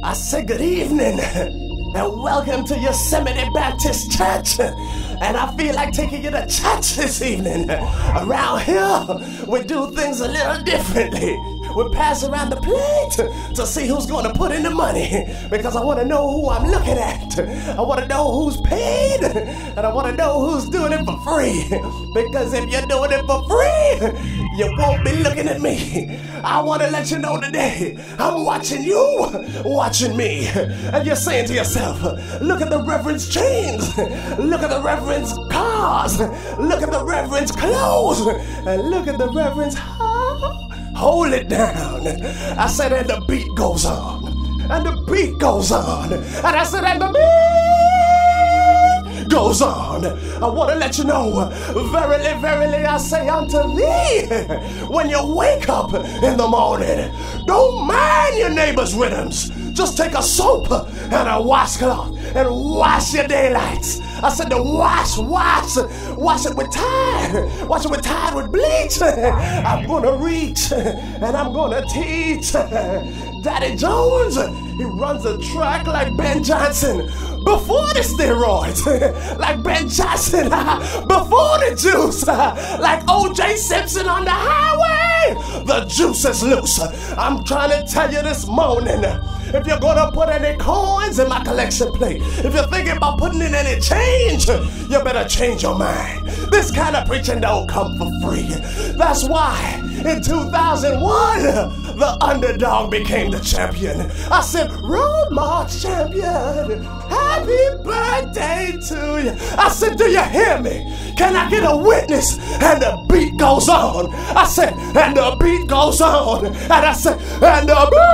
I say good evening and welcome to Yosemite Baptist Church. And I feel like taking you to church this evening. Around here, we do things a little differently. We pass around the plate to see who's going to put in the money, because I want to know who I'm looking at. I want to know who's paid, and I want to know who's doing it for free. Because if you're doing it for free, you won't be looking at me. I want to let you know today, I'm watching you, watching me. And you're saying to yourself, look at the reverend's chains, look at the reverend's cars, look at the reverend's clothes, and look at the reverend's heart. Hold it down. I said, and the beat goes on. And the beat goes on. And I said, and the beat goes on. I want to let you know, verily, verily, I say unto thee, when you wake up in the morning, don't mind your neighbor's rhythms. Just take a soap and a washcloth and wash your daylights. I said to wash it with Tide. Wash it with Tide with bleach. I'm gonna reach and I'm gonna teach. Daddy Jones, he runs a track like Ben Johnson before the steroids, like Ben Johnson before the juice, like O.J. Simpson on the highway. The juice is loose. I'm trying to tell you this morning, if you're gonna put any coins in my collection plate, if you're thinking about putting in any change, you better change your mind. This kind of preaching don't come for free. That's why in 2001, the underdog became the champion. I said, Road March champion, happy birthday to you. I said, do you hear me? Can I get a witness? And the beat goes on. I said, and the beat goes on. And I said, and the beat